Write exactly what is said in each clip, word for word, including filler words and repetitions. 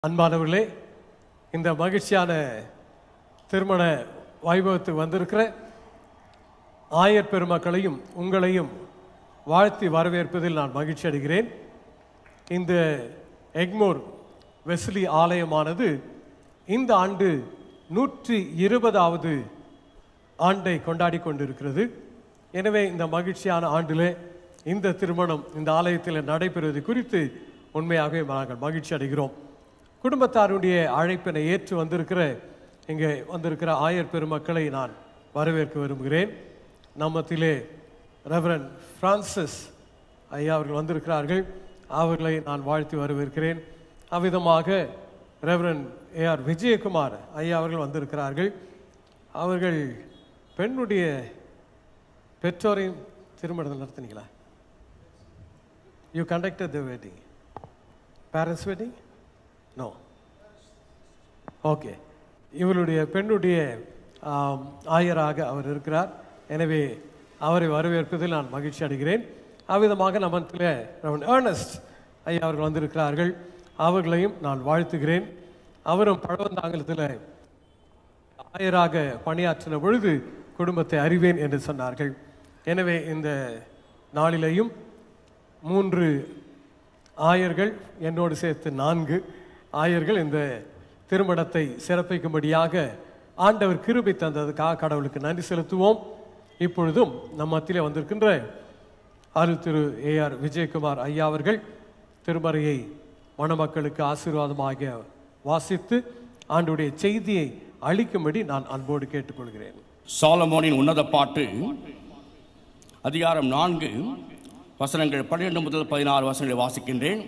அன்பானவர்களே, இந்த மகிழ்ச்சியான திருமண வைபவத்துக்கு வந்திருக்கிற ஆயர் பெருமக்களையும் உங்களையும் வாழ்த்தி வரவேற்பதில் நான் மகிழ்ச்சி அடைகிறேன். இந்த எக்மோர் வெஸ்லி ஆலயமானது இந்த ஆண்டு நூற்றி இருபதாவது ஆண்டை கொண்டாடி கொண்டிருக்கிறது. எனவே இந்த மகிழ்ச்சியான ஆண்டிலே இந்த திருமணம் இந்த ஆலயத்தில் நடைபெறுவது குறித்து உண்மையாகவே நாங்கள் மகிழ்ச்சி அடைகிறோம். குடும்பத்தாருடைய அழைப்பினை ஏற்று வந்திருக்கிற இங்கே வந்திருக்கிற ஆயர் பெருமக்களை நான் வரவேற்க விரும்புகிறேன். நம்மத்திலே ரெவரண்ட் பிரான்சிஸ் ஐயா அவர்கள் வந்திருக்கிறார்கள். அவர்களை நான் வாழ்த்தி வரவேற்கிறேன். அவ்விதமாக ரெவரண்ட் ஏ ஆர் விஜயகுமார் ஐயா அவர்கள் வந்திருக்கிறார்கள். அவர்கள் பெண்ணுடைய பெற்றோரையும் திருமணம் நடத்தினீங்களா? You conducted the wedding, parents wedding? No. Okay, இவருடைய பெண்ணுடைய ஆயராக அவர் இருக்கிறார். எனவே அவரை வரவேற்பதில் நான் மகிழ்ச்சி அடைகிறேன். அவ்விதமாக நம்மத்தில் ரெவரண்ட் ஏர்னஸ்ட் ஐயா அவர்கள் வந்திருக்கிறார்கள். அவர்களையும் நான் வாழ்த்துகிறேன். அவரும் பழவந்தாங்கலத்தில் ஆயராக பணியாற்றின பொழுது குடும்பத்தை அறிவேன் என்று சொன்னார்கள். எனவே இந்த நாளிலேயும் மூன்று ஆயர்கள், என்னோடு சேர்த்து நான்கு ஆயர்கள் இந்த திருமணத்தை சிறப்பிக்கும்படியாக ஆண்டவர் கிருபை தந்ததுக்காக கடவுளுக்கு நன்றி செலுத்துவோம். இப்பொழுதும் நம் மத்தியிலே வந்திருக்கின்ற அருள் திரு ஏ ஆர் விஜயகுமார் ஐயா அவர்கள் திருமறையை மணமக்களுக்கு ஆசீர்வாதமாக வாசித்து ஆண்டுடைய செய்தியை அளிக்கும்படி நான் அன்போடு கேட்டுக்கொள்கிறேன். சாலமோனின் உன்னத பாட்டு அதிகாரம் நான்கு வசனங்கள் பன்னிரண்டு முதல் பதினாறு வசனங்களை வாசிக்கின்றேன்.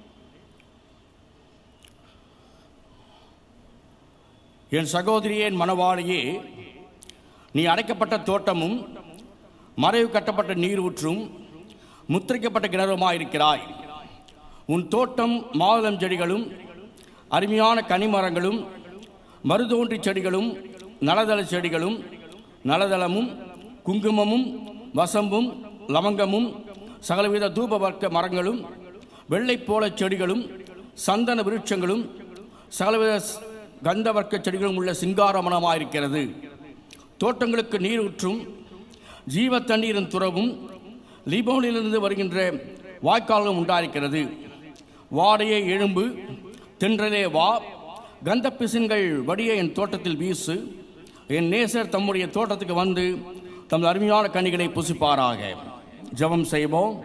என் சகோதரியே, மணவாளியே, நீ அடைக்கப்பட்ட தோட்டமும் மறைவு கட்டப்பட்ட நீரூற்றும் முத்திரிக்கப்பட்ட கிணறுமாயிருக்கிறாய். உன் தோட்டம் மாதுளம் செடிகளும் அருமையான கனிமரங்களும் மருதோன்றி செடிகளும் நலதள செடிகளும் நலதளமும் குங்குமமும் வசம்பும் லவங்கமும் சகலவித தூப வர்க்க மரங்களும் வெள்ளைப்போள செடிகளும் சந்தன விருட்சங்களும் சகலவித கந்தவர்க்க செடிகளும் உள்ள சிங்கார மனமாயிருக்கிறது. தோட்டங்களுக்கு நீர் ஊற்றும் ஜீவ தண்ணீரின் துறவும் லீபோனிலிருந்து வருகின்ற வாய்க்கால்களும் உண்டாயிருக்கிறது. வாடையே எழும்பு, தென்றலே வா, கந்த பிசின்கள் வடிய என் தோட்டத்தில் வீசு. என் நேசர் தம்முடைய தோட்டத்துக்கு வந்து தமது அருமையான கனிகளை புசிப்பாராக. ஜெபம் செய்வோம்.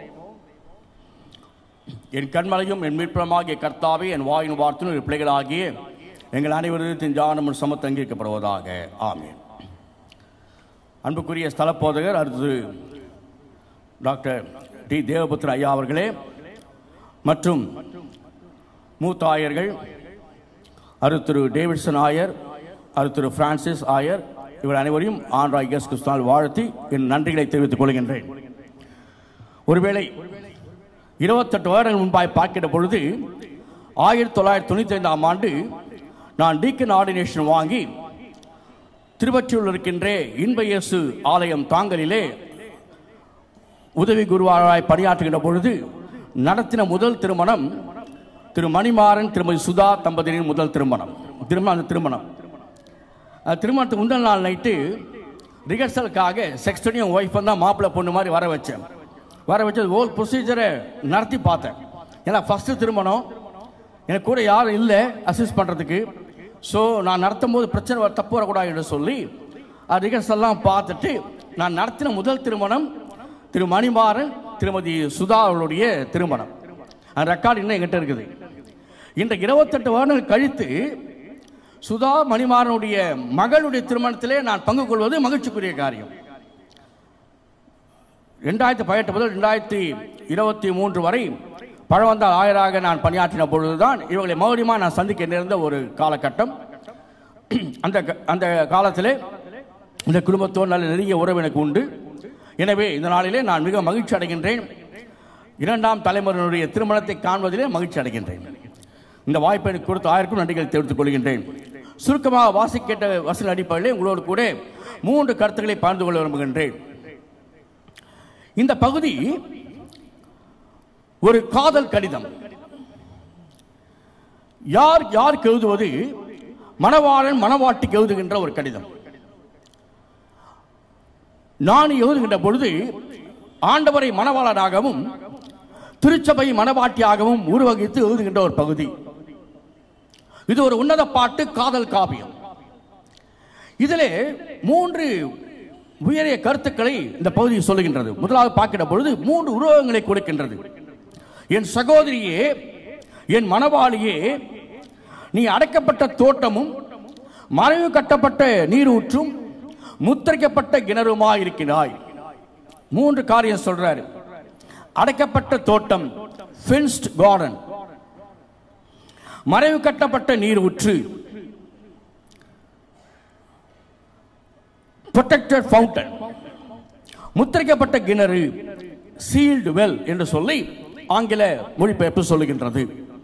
என் கண்மலையும் என் மீட்புமாகிய கர்த்தாவே, என் வாயின் வார்த்தையும் என் பிள்ளைகளாகிய எங்கள் அனைவரும் ஞானமும் சமத்து அங்கீகரிக்கப்படுவதாக. ஆமீன். அன்புக்குரிய ஸ்தல போதகர் அடுத்து டாக்டர் டி தேவபுத்திர ஐயா அவர்களே மற்றும் மூத்த ஆயர்கள் அருத்திரு டேவிட்சன் ஆயர், அருத்திரு பிரான்சிஸ் ஆயர், இவர் அனைவரையும் ஆண்டவராகிய இயேசு கிறிஸ்துவினால் வாழ்த்தி என் நன்றிகளை தெரிவித்துக் கொள்கின்றேன். ஒருவேளை இருபத்தெட்டு வருடங்கள் முன்பாய் பார்க்கிற பொழுது ஆயிரத்தி தொள்ளாயிரத்தி தொண்ணூற்றி ஐந்தாம் ஆண்டு நான் டீக்கன் ஆர்டினேஷன் வாங்கி திருவற்றியூரில் இருக்கின்ற இன்ப இயேசு ஆலயம் தாங்கலிலே உதவி குருவாராய் பணியாற்றுகின்ற பொழுது நடத்தின முதல் திருமணம் திரு மணிமாறன் திருமதி சுதா தம்பதியின் முதல் திருமணம் திருமண திருமணம் திருமணத்துக்கு முந்தல் நாள் நைட்டு ரிஹர்சலுக்காக செக்ஸ்டடியும் ஒய்ஃபும் தான் மாப்பிள்ளை பொண்ணு மாதிரி வர வச்சேன். வர வச்சது ஹோல் ப்ரொசீஜரை நடத்தி பார்த்தேன். ஏன்னா ஃபஸ்ட்டு திருமணம், எனக்கு கூட யாரும் இல்லை அசிஸ்ட் பண்ணுறதுக்கு. ஸோ நான் நடத்தும் போது பிரச்சனை தப்பு வரக்கூடாது என்று சொல்லி அது ரிஹர்சல்லாம் பார்த்துட்டு நான் நடத்தின முதல் திருமணம் திரு மணிமாறன் திருமதி சுதா அவர்களுடைய திருமணம். அந்த ரெக்கார்டு இன்னும் எங்கிட்ட இருக்குது. இன்றைக்கு இருபத்தெட்டு வருடங்கள் கழித்து சுதா மணிமாறனுடைய மகளுடைய திருமணத்திலே நான் பங்கு கொள்வது மகிழ்ச்சிக்குரிய காரியம். ரெண்டாயிரத்தி பதினெட்டு முதல் ரெண்டாயிரத்தி இருபத்தி மூன்று வரை பழவந்தால் ஆயராக நான் பணியாற்றின பொழுதுதான் இவர்களை மறுபடியும் நான் சந்திக்க நேர்ந்த ஒரு காலகட்டம். அந்த அந்த காலத்திலே இந்த குடும்பத்தோடு நல்ல நெருங்கிய உறவு எனக்கு உண்டு. எனவே இந்த நாளிலே நான் மிக மகிழ்ச்சி அடைகின்றேன். இரண்டாம் தலைமுறையினுடைய திருமணத்தை காண்பதிலே மகிழ்ச்சி அடைகின்றேன். இந்த வாய்ப்பை எனக்கு கொடுத்த ஆயிரக்கும் நன்றிகளை தெரிவித்துக் கொள்கின்றேன். சுருக்கமாக வாசிக்கிட்ட வசன அடிப்படையில் உங்களோடு கூட மூன்று கருத்துக்களை பகிர்ந்து கொள்ள விரும்புகின்றேன். இந்த பகுதி ஒரு காதல் கடிதம். யார் யாருக்கு எழுதுவது? மணவாளன் மணவாட்டிக்கு எழுதுகின்ற ஒரு கடிதம். நான் எழுதுகின்ற பொழுது ஆண்டவரை மணவாளனாகவும் திருச்சபை மணவாட்டியாகவும் உருவகித்து எழுதுகின்ற ஒரு பகுதி. இது ஒரு உன்னத பாட்டு, காதல் காவியம். இதிலே மூன்று உயரிய கருத்துக்களை இந்த பகுதி சொல்லுகின்றது. முதலாவது பார்க்கிற பொழுது மூன்று உருவகங்களை கொடுக்கின்றது. என் சகோதரியே, என் மணவாளியே, நீ அடைக்கப்பட்ட தோட்டமும் மறைவு கட்டப்பட்ட நீரூற்றும் முத்திரைக்கப்பட்ட கிணறுமாய் இருக்கிறாய். மூன்று காரியம் சொல்றாரு. அடைக்கப்பட்ட தோட்டம், fenced garden, மறைவு கட்டப்பட்ட நீரூற்று, protected fountain, முத்திரைக்கப்பட்ட கிணறு, sealed well என்று சொல்லி ஆங்கில மொழிபெயர்ப்பு சொல்லுகின்றது.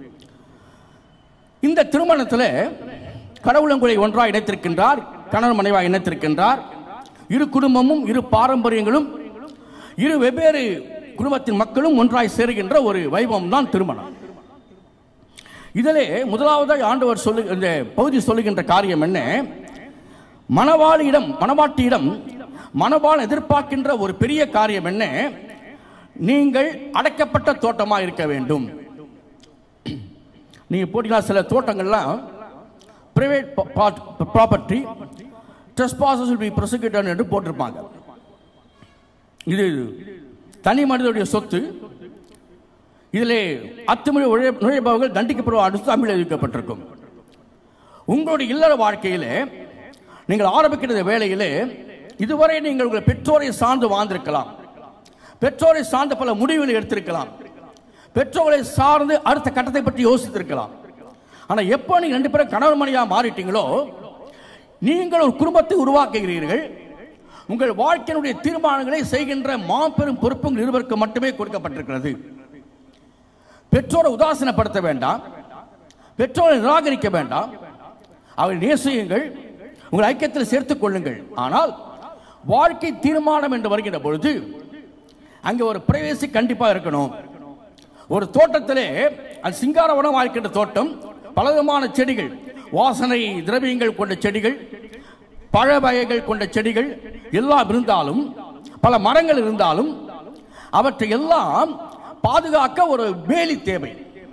இந்த திருமணத்தில் கடவுள் உங்களை ஒன்றாக இணைத்திருக்கின்றார், கணவன் மனைவியாக இணைத்திருக்கின்றார். இரு குடும்பமும் இரு பாரம்பரியங்களும் இரு வெவ்வேறு குடும்பத்தின் மக்களும் ஒன்றாய் சேருகின்ற ஒரு வைபவம் தான் திருமணம். இதிலே முதலாவதாக ஆண்டவர் சொல்லு இந்த பகுதி சொல்லுகின்ற காரியம் என்ன? மணவாளியிடம் மணவாட்டியிடம் மணவாள் எதிர்பார்க்கின்ற ஒரு பெரிய காரியம் என்ன? நீங்கள் அடைக்கப்பட்ட தோட்டமாக இருக்க வேண்டும். நீங்க போட்டீங்கன்னா சில தோட்டங்கள்லாம் private property, trespassers will be prosecuted என்று போட்டிருப்பாங்க. இது தனி மனிதனுடைய சொத்து. இதிலே அத்துமீறி நுழைபவர்கள் தண்டிக்கப்படுவார் தமிழ் அறிவிக்கப்பட்டிருக்கும். உங்களுடைய இல்லற வாழ்க்கையிலே நீங்கள் ஆரம்பிக்கிற வேளையிலே இதுவரை நீங்கள் உங்கள் பெற்றோரை சார்ந்து வாழ்ந்திருக்கலாம், பெற்றோரை சார்ந்த பல முடிவுகளை எடுத்திருக்கலாம், பெற்றோர்களை சார்ந்து அடுத்த கட்டத்தை பற்றி யோசித்திருக்கலாம். ஆனால் எப்போ நீங்கள் ரெண்டு பேரும் கணவன் மனைவியாக மாறிட்டீங்களோ, நீங்கள் ஒரு குடும்பத்தை உருவாக்குகிறீர்கள். உங்கள் வாழ்க்கையினுடைய தீர்மானங்களை செய்கின்ற மாபெரும் பொறுப்பு உங்கள் இருவருக்கு மட்டுமே கொடுக்கப்பட்டிருக்கிறது. பெற்றோரை உதாசீனப்படுத்த வேண்டாம், பெற்றோரை நிராகரிக்க வேண்டாம், அவரை நேசியுங்கள், உங்கள் ஐக்கியத்தில் சேர்த்துக் கொள்ளுங்கள். ஆனால் வாழ்க்கை தீர்மானம் என்று வருகின்ற பொழுது அங்கே ஒரு பிரைவேசி கண்டிப்பாக இருக்கணும். ஒரு தோட்டத்திலே அது சிங்காரவனம் வாழ்க்கின்ற தோட்டம், பலவிதமான செடிகள், வாசனை திரவியங்கள் கொண்ட செடிகள், பழ வகைகள் கொண்ட செடிகள் எல்லாம் இருந்தாலும், பல மரங்கள் இருந்தாலும் அவற்றை எல்லாம் பாதுகாக்க ஒரு வேலி தேவை.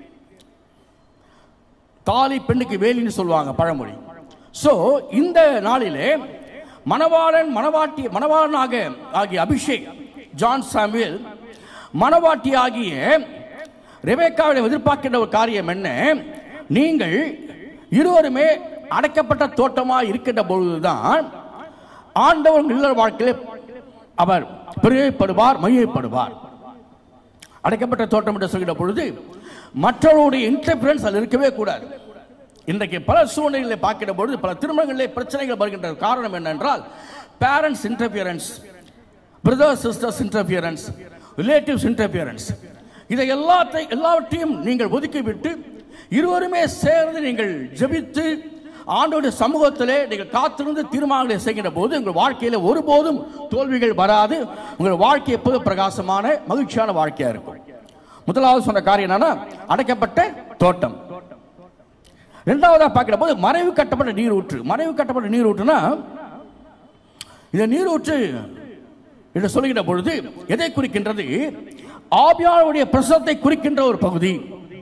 தாலி பெண்ணுக்கு வேலின்னு சொல்லுவாங்க பழமொழி. சோ இந்த நாளிலே மணவாளன் மணவாட்டி மணவாளனாக ஆகிய அபிஷேக் ஜான் சாமுவேல் மணவாட்டி ஆகிய ரெபெக்காவை எதிர்பார்க்கின்ற ஒரு காரியம் என்ன? நீங்கள் இருவருமே அடைக்கப்பட்ட தோட்டமாக இருக்கின்ற பொழுதுதான் ஆண்டவர் இல்லற வாழ்க்கையிலே அவர் பிரியப்படுவார், மகிழ்ப்படுவார். அடைக்கப்பட்ட தோட்டம் என்று சொல்கிற பொழுது மற்றவருடைய இன்டர்ஃபரன்ஸ் அதில் இருக்கவே கூடாது. இன்றைக்கு பல சூழ்நிலைகளை பார்க்கிற பொழுது பல திருமணங்களிலே பிரச்சனைகள் வருகின்ற காரணம் என்னென்றால் parents interference, brother sisters interference, relatives interference. இதை எல்லாத்தையும் எல்லாவற்றையும் நீங்கள் ஒதுக்கிவிட்டு இருவருமே சேர்ந்து நீங்கள் ஜெபித்து ஆண்டவருடைய சமூகத்திலே நீங்கள் காத்திருந்து தீர்மானங்களை செய்கின்ற போது உங்கள் வாழ்க்கையில ஒருபோதும் தோல்விகள் வராது. உங்கள் வாழ்க்கை எப்போதும் பிரகாசமான மகிழ்ச்சியான வாழ்க்கையா இருக்கும். முதலாவது சொன்ன காரியம் என்னன்னா அடைக்கப்பட்ட தோட்டம். இரண்டாவதா பார்க்கிற போது மறைவு கட்டப்பட்ட நீரூற்று. மறைவு கட்டப்பட்ட நீரூற்றுனா இந்த நீரூற்று என்று சொல்லுகின்ற பொழுது எதை குறிக்கின்றது? ஆவியானவருடைய பிரசன்னத்தை குறிக்கின்ற ஒரு பகுதி.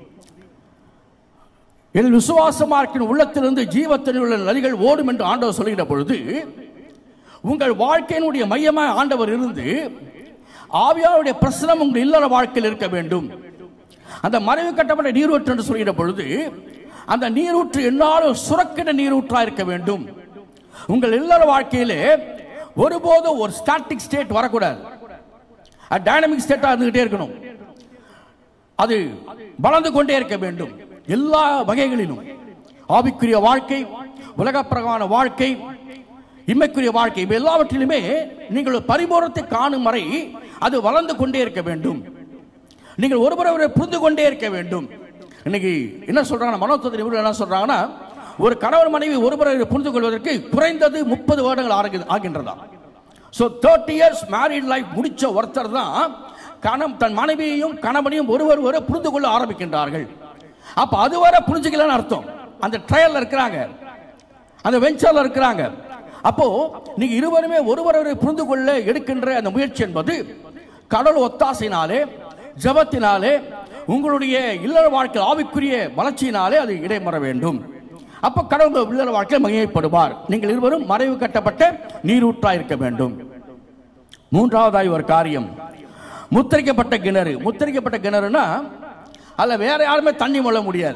என் விசுவாசமாக்கின் உள்ளத்திலிருந்து ஜீவத்தில் உள்ள நதிகள் ஓடும் என்று ஆண்டவர் சொல்லுகின்ற பொழுது உங்கள் வாழ்க்கையினுடைய மையமாக ஆண்டவர் இருந்து ஆவியாருடைய பிரசனம் உங்கள் இல்லற வாழ்க்கையில் இருக்க வேண்டும். அந்த மறைவு கட்டப்பட்ட நீரூற்று என்று சொல்கிற பொழுது அந்த நீரூற்று என்னாலும் சுரக்கிற நீரூற்றா இருக்க வேண்டும். உங்கள் இல்லற வாழ்க்கையிலே ஒருபோதும் ஒரு ஸ்டாட்டிக் ஸ்டேட் வரக்கூடாது, டைனமிக் ஸ்டேட்டா இருந்துகிட்டே இருக்கணும். அது வளர்ந்து கொண்டே இருக்க வேண்டும். எல்லா வகைகளிலும் ஆவிக்குரிய வாழ்க்கை, உலக பிரகான வாழ்க்கை, இம்மைக்குரிய வாழ்க்கை, இவை எல்லாவற்றிலுமே நீங்கள் பரிபூரணத்தை காணும் வரை அது வளர்ந்து கொண்டே இருக்க வேண்டும். நீங்கள் ஒருவரை புரிந்து கொண்டே இருக்க வேண்டும். இன்னைக்கு என்ன சொல்றாங்க, மனோதத்துவ நிபுணர் என்ன சொல்றாங்கன்னா, ஒரு கணவன் மனைவி ஒருவரை புரிந்து கொள்வதற்கு குறைந்தது முப்பது வருடங்கள் ஆகின்றதா. So thirty years married life முடிச்ச ஒருத்தர் தான் கணம் தன் மனைவியையும் கணவனையும் ஒருவர் ஒரு புரிந்து கொள்ள ஆரம்பிக்கின்றார்கள். அப்ப அதுவரை புரிஞ்சுக்கலன்னு அர்த்தம். அந்த ட்ரையல்ல இருக்கிறாங்க, அந்த வெஞ்சர்ல இருக்கிறாங்க. அப்போ நீங்க இருவருமே ஒருவரை புரிந்து கொள்ள எடுக்கின்ற அந்த முயற்சி என்பது கடவுள் ஒத்தாசையினாலே, ஜபத்தினாலே, உங்களுடைய இல்லற வாழ்க்கை ஆவிக்குரிய வளர்ச்சியினாலே அது இடைமற வேண்டும். அப்ப கடவுள் இல்லற வாழ்க்கையில் மகிமைப்படுவார். நீங்கள் இருவரும் மறைவு கட்டப்பட்ட நீரூற்றா இருக்க வேண்டும். மூன்றாவதாய் ஒரு காரியம், முத்திரிக்கப்பட்ட கிணறு. முத்திரிக்கப்பட்ட கிணறுனா அல்ல வேற யாருமே தண்ணி மொள்ள முடியாது.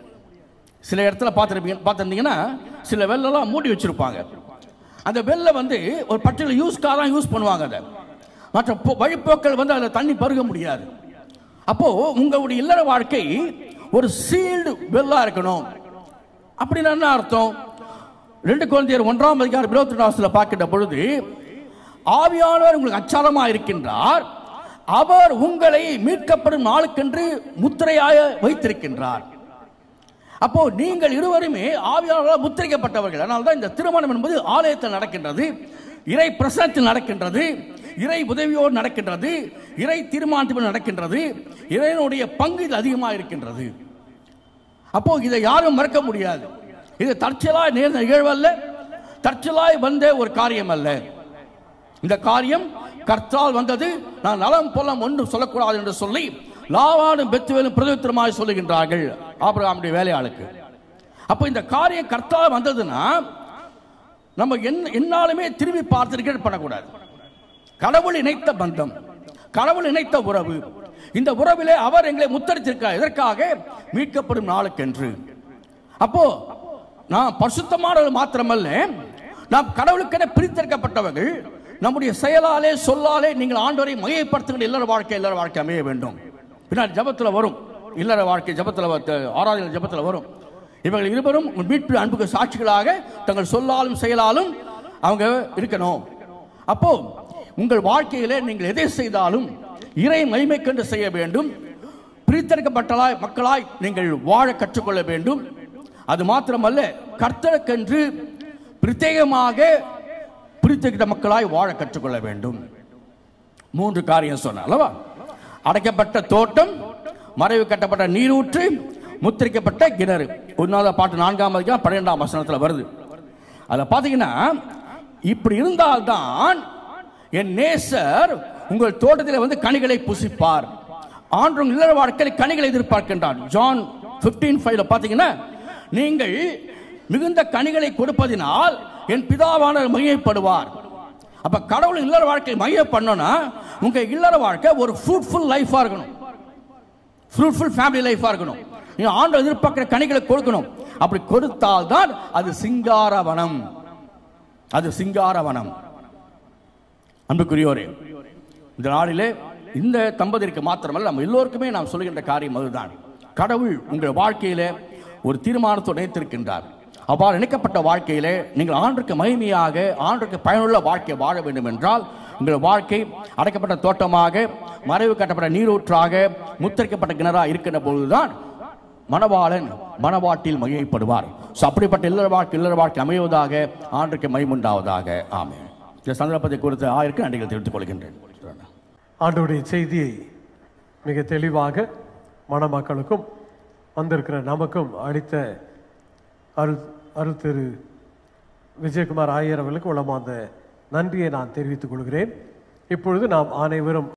சில இடத்துல பார்த்துருப்பீங்க பார்த்துருந்தீங்கன்னா சில வெள்ளெல்லாம் மூடி வச்சிருப்பாங்க. அந்த வெள்ளை வந்து ஒரு பர்டிகுலர் யூஸ்க்காக தான் யூஸ் பண்ணுவாங்க. அதை மற்ற வழிப்போக்கள் வந்து அதில் தண்ணி பருக முடியாது. அப்போ உங்களுடைய இல்லற வாழ்க்கை ஒரு சீல்டு வெள்ளா இருக்கணும். அப்படின்னு என்ன அர்த்தம்? ரெண்டு குழந்தையர் ஒன்றாம் அதிகாரம் இருபத்தி ரெண்டாம் பார்க்கின்ற பொழுது, ஆவியானவர் உங்களுக்கு அச்சாரமா இருக்கின்றார், அவர் உங்களை மீட்கப்படும் நாளுக்கென்று முத்திரையாய வைத்திருக்கின்றார். அப்போ நீங்கள் இருவருமே ஆவியானவரால் முத்திரிக்கப்பட்டவர்கள். அதனால்தான் இந்த திருமணம் என்பது ஆலயத்தில் நடக்கின்றது, இறை பிரசனத்தில் நடக்கின்றது, இறை உதவியோடு நடக்கின்றது, இறை தீர்மானத்தில் நடக்கின்றது, இறைவனுடைய பங்கு இது அதிகமாக இருக்கின்றது. அப்போ இதை யாரும் மறக்க முடியாது. இது தற்செயலாய் நேர்ந்த நிகழ்வு அல்ல, தற்செயலாய் வந்த ஒரு காரியம் அல்ல. இந்த காரியம் கர்த்தரால் வந்தது. நான் நலம் பொலம் ஒன்றும் சொல்லக்கூடாது என்று சொல்லி லாவானும் பெத்துவேலும் பிரதித்திரமாய் சொல்லுகின்றார்கள் ஆபிரகாமுடைய வேலையாளுக்கு. அப்போ இந்த காரியம் கர்த்தரால் வந்ததுன்னா நம்ம என்னாலுமே திரும்பி பார்த்து ரிக்ரெட் பண்ணக்கூடாது. கடவுள் இணைத்த பந்தம், கடவுள் இணைத்த உறவு. இந்த உறவிலே அவர் எங்களை முத்தரித்திருக்கிறார். எதற்காக? மீட்கப்படும் நாளுக்கென்று. அப்போ நான் பரிசுத்தமானவர்கள் மாத்திரமல்ல, நாம் கடவுளுக்கென பிரித்தெடுக்கப்பட்டவர்கள். நம்முடைய செயலாலே சொல்லாலே நீங்கள் ஆண்டவரை மகிமைப்படுத்துகிற இல்லற வாழ்க்கை இல்லற வாழ்க்கை அமைய வேண்டும். பின்னால் ஜபத்தில் வரும், இல்லற வாழ்க்கை ஜபத்தில் ஆராதனை ஜபத்தில் வரும். இவர்கள் இருவரும் மீட்பு அன்புக்கு சாட்சிகளாக தங்கள் சொல்லாலும் செயலாலும் அவங்க இருக்கணும். அப்போ உங்கள் வாழ்க்கையிலே நீங்கள் எதை செய்தாலும் இறை மகிமைக்கென்று செய்ய வேண்டும். பிரித்தெடுக்கப்பட்டலாய் மக்களாய் நீங்கள் வாழ கற்றுக்கொள்ள வேண்டும். அது மாத்திரமல்ல, கர்த்தருக்கென்று பிரத்யேகமாக பிரித்தெடுத்த மக்களாய் வாழ கற்றுக்கொள்ள வேண்டும். மூன்று காரியம் சொன்ன அல்லவா? அடைக்கப்பட்ட தோட்டம், மறைவு கட்டப்பட்ட நீரூற்று, முத்திரிக்கப்பட்ட கிணறு. ஒன்னாவது பாட்டு நான்காம் அதிகாரம் பன்னிரெண்டாம் வசனத்தில் வருது. அதில் பார்த்தீங்கன்னா, இப்படி இருந்தால்தான் என் நேசர் உங்கள் தோட்டத்தில் வந்து கனிகளை புசிப்பார். ஆண்டு இல்லற வாழ்க்கையில் கனிகளை எதிர்பார்க்கின்றான். ஜான் பதினைந்து ஐந்து பார்த்தீங்கன்னா, நீங்கள் மிகுந்த கனிகளை கொடுப்பதினால் என் பிதாவானவர் மகிமைப்படுவார். அப்ப கடவுள் இல்லற வாழ்க்கை மகிமை பண்ணனா உங்க இல்லற வாழ்க்கை ஒரு ஃப்ரூட்ஃபுல் லைஃபா இருக்கணும், ஃப்ரூட்ஃபுல் ஃபேமிலி லைஃபா இருக்கணும். நீங்க ஆண்டவர் எதிர்பார்க்கிற கனிகளை கொடுக்கணும். அப்படி கொடுத்தால் தான் அது சிங்காரவனம், அது சிங்காரவனம். அன்புக்குரியோரே, இந்த நாளிலே இந்த தம்பதிக்கு மாத்திரமல்ல, நம்ம எல்லோருக்குமே நாம் சொல்லுகின்ற காரியம் அதுதான். கடவுள் உங்கள் வாழ்க்கையில ஒரு தீர்மானத்தோடு இணைத்திருக்கின்றார். அவ்வாறு இணைக்கப்பட்ட வாழ்க்கையிலே நீங்கள் ஆண்டுக்கு மகிமையாக, ஆண்டுக்கு பயனுள்ள வாழ்க்கை வாழ வேண்டும் என்றால் உங்கள் வாழ்க்கை அடைக்கப்பட்ட தோட்டமாக, மறைவு கட்டப்பட்ட நீரூற்றாக, முத்திரிக்கப்பட்ட கிணறா இருக்கின்ற பொழுதுதான் மணவாளன் மணவாட்டில் மகிமைப்படுவார். அப்படிப்பட்ட இல்லற வாழ்க்கை இல்லற வாழ்க்கை அமைவதாக, ஆண்டுக்கு மகிமுண்டாவதாக. ஆமென். இந்த சந்தர்ப்பத்தை குறித்து ஆயிருக்கு நன்றிகள் தெரிவித்துக் கொள்கின்றேன். ஆண்டவருடைய செய்தியை மிக தெளிவாக மணமக்களுக்கும் வந்திருக்கிற நமக்கும் அளித்த அருள் அருள் திரு விஜயகுமார் ஆயர் அவர்களுக்கு உளமார்ந்த நன்றியை நான் தெரிவித்துக் கொள்கிறேன். இப்பொழுது நாம் அனைவரும்